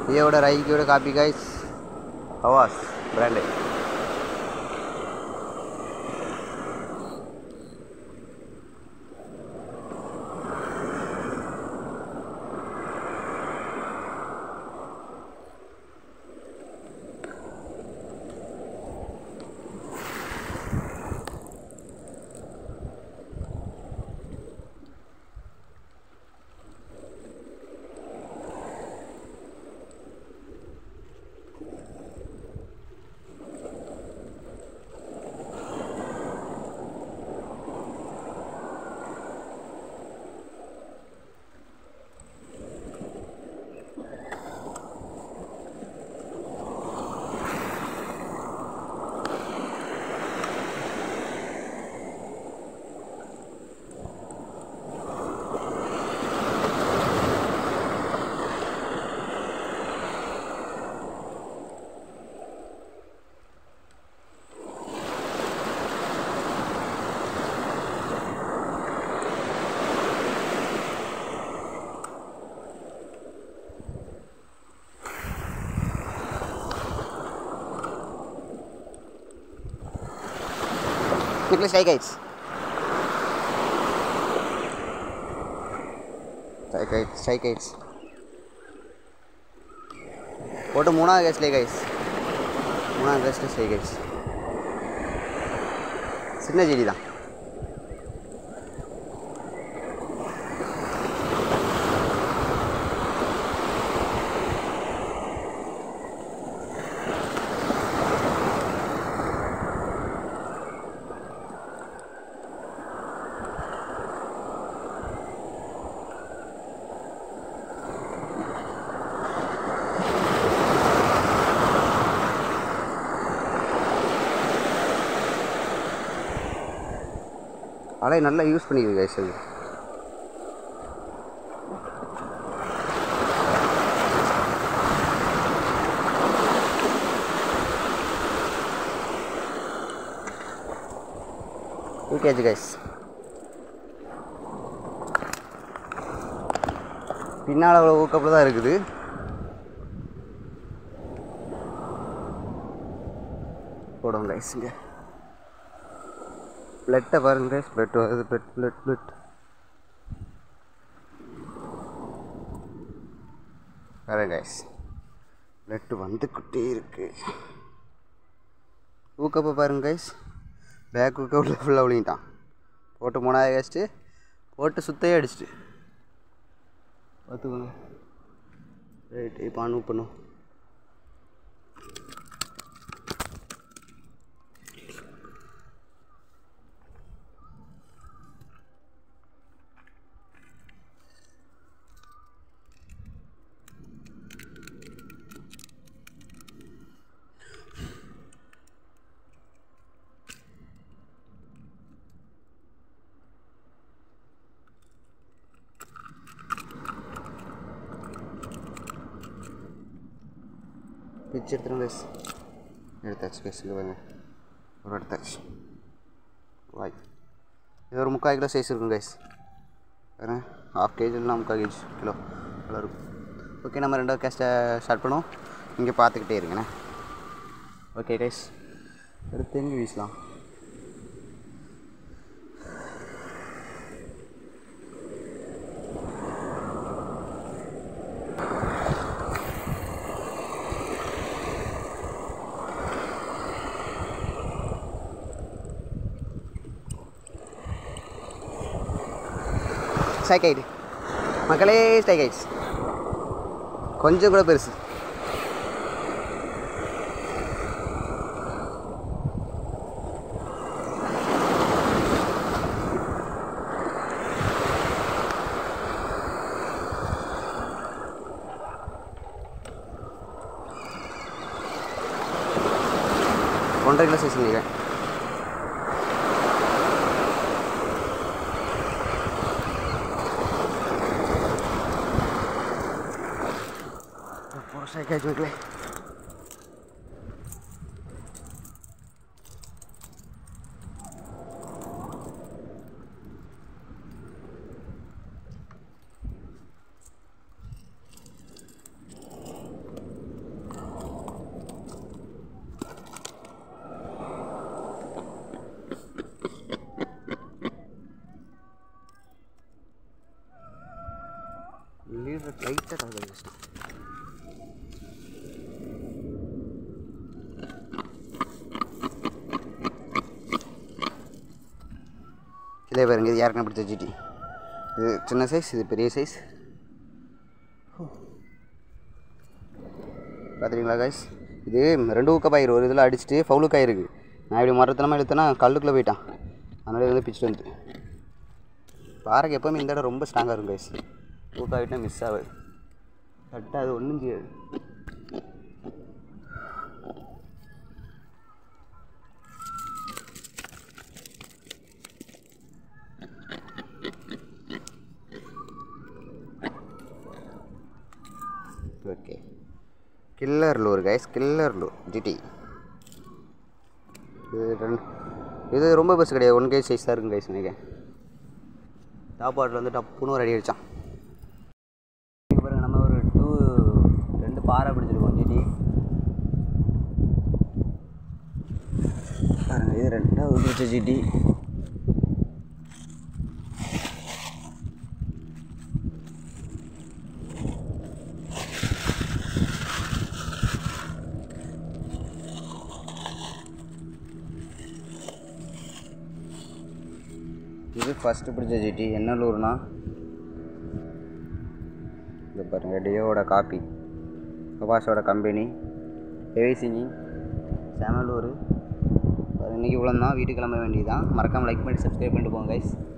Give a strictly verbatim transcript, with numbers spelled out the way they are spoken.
இதோட ரைக்கியோட copy guys, ஹவாஸ் brand. Nicholas strike heights. Strike heights, strike heights. போட்டு மூணாவது கேஸ் ஸ்ட்ரைக் ஹைட்ஸ். மூணாவது கேஸ்ட்டு ஸ்ட்ரைக் ஹைட்ஸ். சின்ன ஜெடி தான். அலை நல்லா யூஸ் பண்ணிக்குது கைஸ். அது ஓகேஜி கைஸ். பின்னால் அவ்வளோ ஊக்கப்பில் தான் இருக்குது. போடுவோம் கைஸ். இங்கே பிளட்டை பாருங்க கைஸ். பிளட் வருது. பிளட் பிளட் பிளட் பாருங்க கைஸ். பிளட்டு வந்துக்கிட்டே இருக்கு. ஊக்கப்போ பாருங்க கைஸ். பேக் ஊக்கப்பில் ஃபுல்லாக விழுங்கிட்டான். போட்டு மூணாவது கேஸ்ட்டு போட்டு சுத்தையே அடிச்சிட்டு பார்த்துக்கோங்க. ரைட், இப்போ ஆன் பண்ணும். பிச்சு எடுத்துருங்க கைஸ். எடுத்தாச்சு கைஸ். இங்கே வாங்க, ஒரு எடுத்தாச்சு. வாய் இது ஒரு முக்கால் கிலோ சைஸ் இருக்கும் கைஸ். வேறு ஹாஃப் கேஜி இல்லைனா முக்கால் கேஜி கிலோ நல்லா இருக்கும். ஓகே, நம்ம ரெண்டாவது கேஸ்ட்டை ஸ்டார்ட் பண்ணுவோம். இங்கே பார்த்துக்கிட்டே இருக்கேண்ணே. ஓகே கைஸ், எடுத்து எங்கே வீசலாம்? ஸ்ட்ரைக் ஆகிடு மக்களே. ஸ்ட்ரைக் ஆகிடுச்சு. கொஞ்சம் கூட பெருசு. ஒன்றரை கிலோ சைஸ் நினைக்கிறேன். ஸ்ட்ரைக் ஆகிடுச்சு மக்களே. லைட்டாக தலை வச்சிட்டேன். இதே பாருங்க, இது யாருக்குன்னா பிடிச்ச ஜிடி. இது சின்ன சைஸ், இது பெரிய சைஸ். பார்த்துறீங்களா கைஸ்? இது ரெண்டு ஊக்கப்பாயிரு ஒரு இதில் அடிச்சுட்டு ஃபவுலுக்காயிருக்கு. நான் இப்படி மரத்தனமாக இழுத்தேன்னா கல்லுக்குள்ளே போயிட்டான். அதனால வந்து பிச்சுட்டு வந்து பாறைக்கு எப்போவுமே இந்த இடம் ரொம்ப ஸ்ட்ராங்காக இருக்கும் கைஸ். ஊக்காகிட்டா மிஸ் ஆகுது, கரெக்டாக அது ஒன்றும் செய்யாது. Okay, killer lure guys, killer lure GT. இது ரெண்டு இது ரொம்ப பெருசு கிடையாது, ஒன் கேஜ் சைஸ் தான் இருக்கும் கைஸ். நினைக்கிறேன் டாப் வாட்டில் வந்து டப்புன்னு ஒரு அடி அடித்தான். இங்கே பாருங்கள், நம்ம ஒரு டூ ரெண்டு பாறை பிடிச்சிருக்கோம் ஜிடி. பாருங்கள், இது ரெண்டாவது பிடிச்ச ஜிடி. இது ஃபஸ்ட்டு பிடிச்ச ஜிடி. என்ன லூர்னா இது பாருங்கள், டியோட காப்பி, கபாஸோட கம்பெனி, ஹெவி சிங்கிங், செமலூர். இன்றைக்கி இவ்வளோ தான், வீட்டுக்கு கிளம்ப வேண்டியதான். மறக்காமல் லைக் பண்ணி சப்ஸ்கிரைப் பண்ணிட்டு போங்க கைஸ்.